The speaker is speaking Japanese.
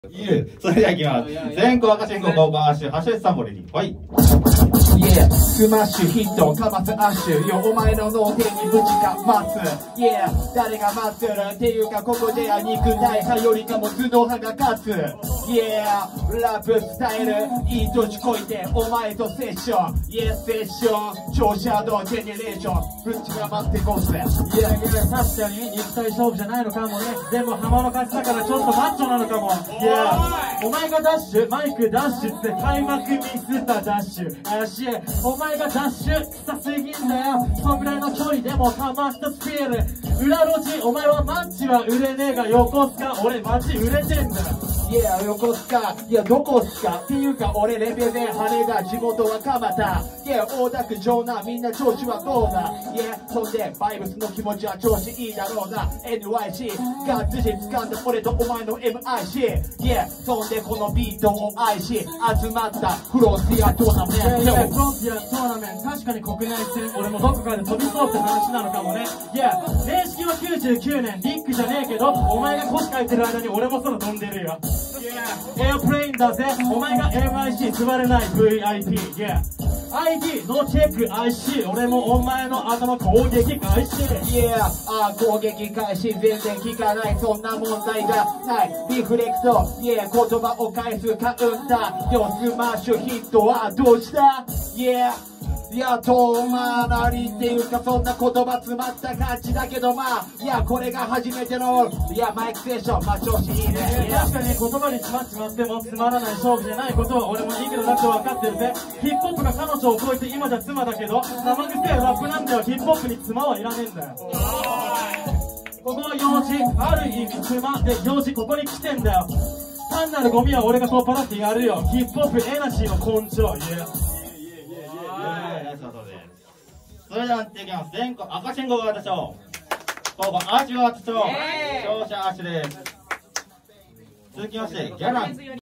それではいきます。先行赤信号5番アッシュ、走れ3本レディー。はい。 Yeah、スマッシュヒット、かますアッシュ。よ、お前の脳天に無知が待つ。Yeah、誰が待ってるっていうか、ここでは肉体派よりかも頭脳派が勝つ。Yeah、ラップスタイル、いい年こいて、お前とセッション。Yeah、セッション、超シャドウジェネレーション。ぶっちが待ってこうぜ。 いや、確かに肉体勝負じゃないのかもね。でも浜の勝ちだからちょっとマッチョなのかも。いや、お前がダッシュ、マイクダッシュって開幕ミスったダッシュ。怪しい、お前がダッシュしたすぎんだよ。そんぐらいの距離でもかましたスピール。裏路地、お前はマッチは売れねえが横須賀、俺マジ売れてんだよ。 いや、横須賀、いや、どこっすかっていうか、俺レベゼン羽が地元は蒲田。いや、大田区城南、みんな調子はどうだ。いや、そんで、バイブスの気持ちは調子いいだろうな。NYC、ガッツジ掴んだ俺とお前の MIC。いや、そんでこのビートを愛し、集まったフロンティアトーナメント。 いや、フロンティアトーナメント、確かに国内戦、俺もどこかで飛びそうって話なのかもね。いや、正式は99年、リックじゃねえけど、お前が腰書いてる間に俺も空飛んでるよ。エアプレインだぜ、お前が MIC 座れない VIP。Yeah、ID のチェック IC、俺もお前の頭攻撃開始。 Yeah、攻撃開始、全然効かない、そんな問題がない。リフレクト、Yeah、言葉を返すカウンター。よ、スマッシュヒットはどうした？ Yeah、いや、遠回りっていうか、そんな言葉詰まった感じだけど、まあ、いや、これが初めての、いや、マイクセッション、まあ、調子いいね。 確かに言葉に詰まっちまってもつまらない勝負じゃないことは俺もいいけどだって分かってるぜ。ヒップホップが彼女を超えて今じゃ妻だけど、生臭いラップなんだよ。ヒップホップに妻はいらねえんだよ。ここは幼児、ある意味妻で幼児ここに来てんだよ。単なるゴミは俺が取っ払ってやるよ。ヒップホップエナジーの根性。 それではやっていきます。先行赤信号が渡しょう。5番アッシュが渡しょう。勝者アッシュです。続きましてギャラン